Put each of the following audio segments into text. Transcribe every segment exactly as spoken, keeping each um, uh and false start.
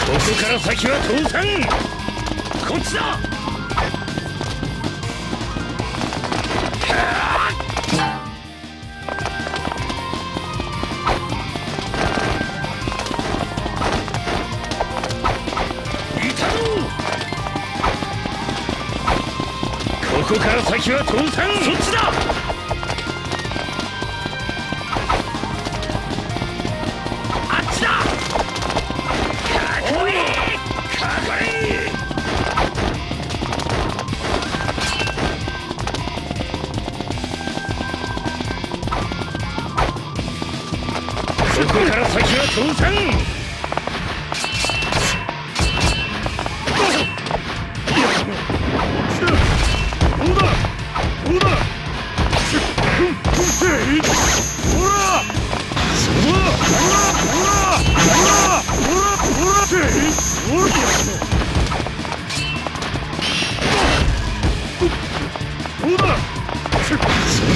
こから先は通さん。こっちだ。いたぞ。ここから先は通さん。そっちだ。ここから先は通さん。どうだどうだ。ほらほらほらほらほらほらほらほら。どうだそら。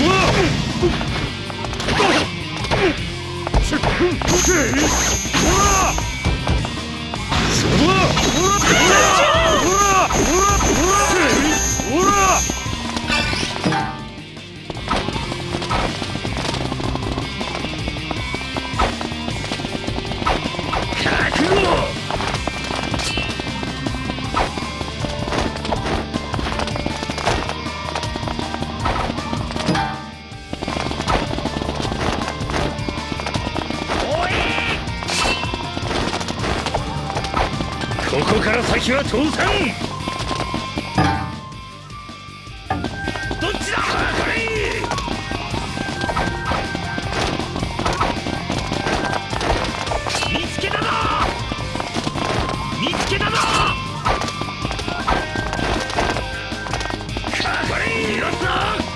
ここから先は通さん。どっちだ。見つけたぞ見つけたぞ。かかれ。よっぞ。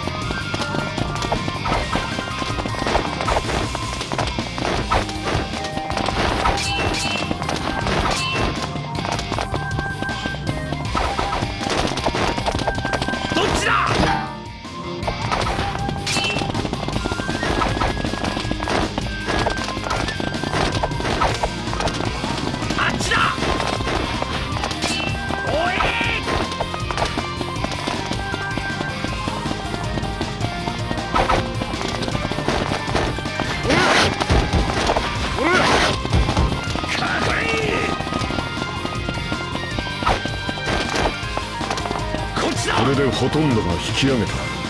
これでほとんどが引き上げた。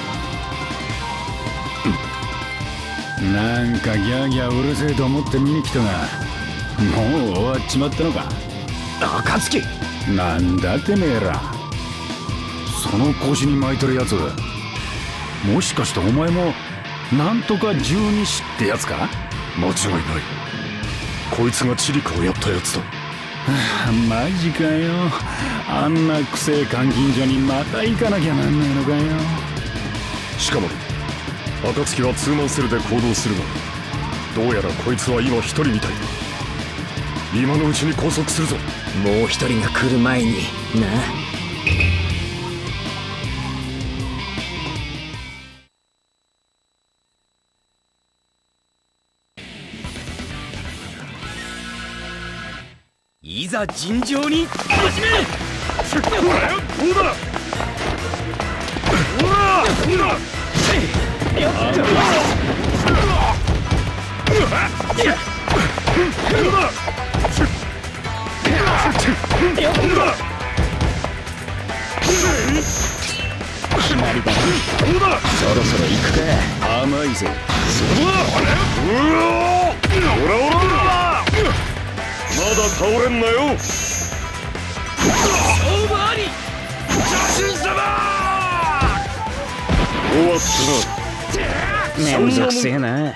なんかギャーギャーうるせえと思って見に来たが、もう終わっちまったのか。 暁。 なんだてめえら。その腰に巻いてるやつ、もしかしてお前もなんとか十二支ってやつか。 間違いない。こいつがチリカをやったやつだ。 マジかよ。あんなくせえ監禁所にまた行かなきゃなんないのかよ。 しかも暁はツーマンセルで行動するが、どうやらこいつは今一人みたいだ。今のうちに拘束するぞ。 もう一人が来る前にな。いざ尋常に始める。 どうだどうだどうだ。 よっと。決まりだな。そろそろ行くか。甘いぜ。 うわオラオラまだ倒れんなよ。 勝負あり。 邪神様終わったな。めんどくせえな。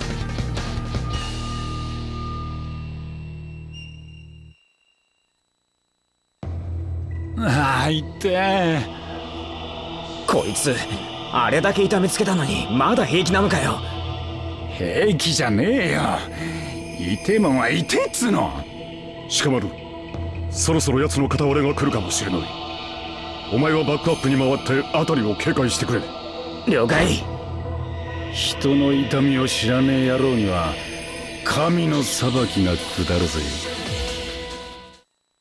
ああいってこいつあれだけ痛めつけたのにまだ平気なのかよ。 平気じゃねえよ。痛えもんは痛えっつうの。 鹿丸、そろそろ奴の片割れが来るかもしれない。お前はバックアップに回って辺りを警戒してくれ。 了解。 人の痛みを知らねえ野郎には神の裁きが下るぜ。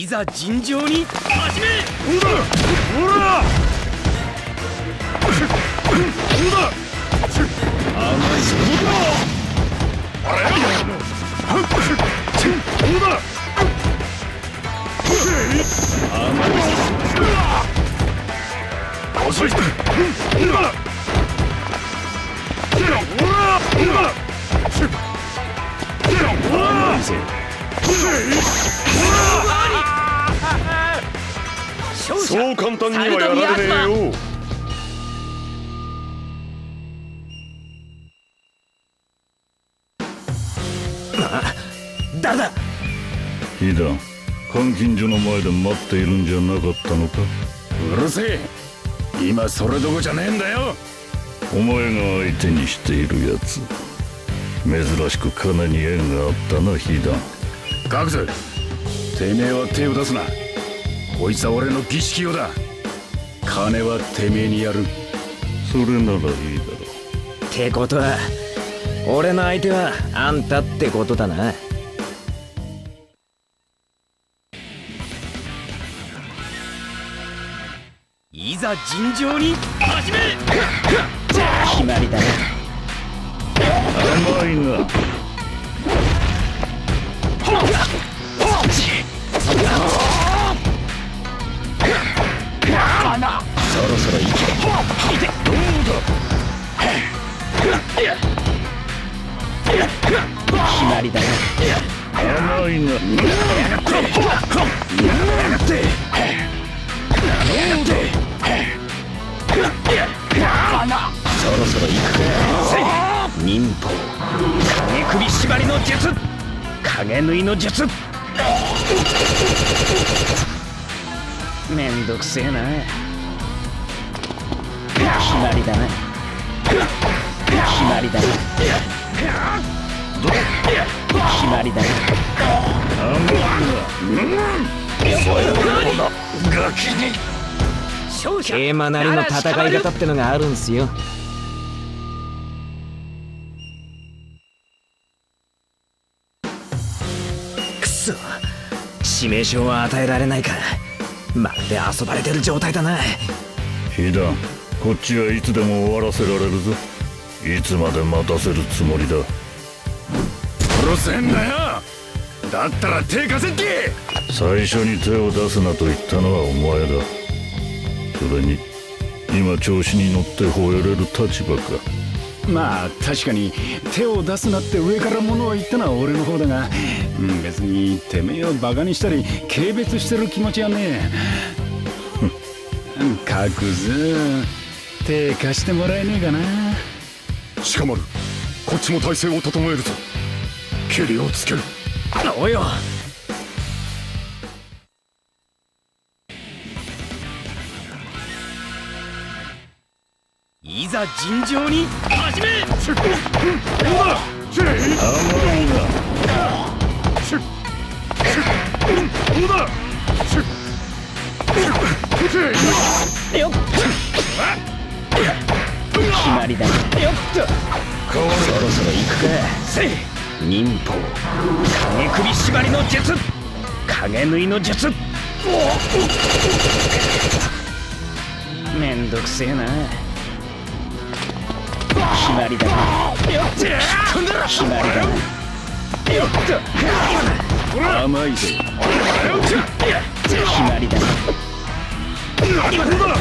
いざ尋常に始め。 どうだほらどうだ甘いぞあれどうだ甘いぞ遅いどうだほらどうだ甘いぜそう簡単にはやられねえよ。 誰だ。 ヒダン、監禁所の前で待っているんじゃなかったのか。 うるせえ、今それどこじゃねえんだよ。 お前が相手にしているやつ、珍しく金に縁があったな。ヒダン、 ガクズ、てめえは手を出すな。こいつは俺の儀式用だ。金はてめえにやる。 それならいいだろう。 ってことは俺の相手はあんたってことだな。いざ尋常に始め。決まりだな。 甘いな。 そろそろ行け。どうだ。決まりだな。 甘いな。 やがってやがってそろそろ行くか。忍法影首縛りの術、影縫いの術。めんどくせえな。決まりだな。決まりだな。決まりだな。 ガキに桂馬なりの戦い方ってのがあるんすよ。くそ、致命傷は与えられないか。まるで遊ばれてる状態だな。 ヒダン、こっちはいつでも終わらせられるぞ。いつまで待たせるつもりだ。 殺せんだよ。だったら手貸せって。 最初に手を出すなと言ったのはお前だ。それに今調子に乗って吠えれる立場か。 まあ確かに手を出すなって上から物を言ったのは俺の方だが、うん、別にてめえをバカにしたり軽蔑してる気持ちはねえ。カクズ、手貸してもらえねえかな。 鹿丸、こっちも体勢を整えるぞ。蹴りをつける。 およ。いざ尋常に始め。 どうだ。 甘いな。 どうだ。 よっ。決まりだ。よっと。そろそろ行くか。忍法影首縛りの術、影縫いの術。めんどくせえな。決まりだな。よっ決まりだな。よっと甘いぜ。 決まりだな。今だ。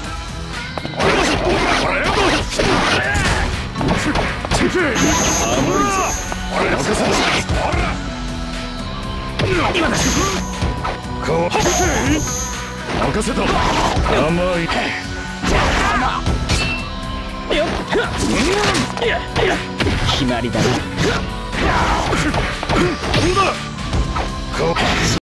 今だ。 任せた。 甘い。 よっ決まりだな。 どうだ。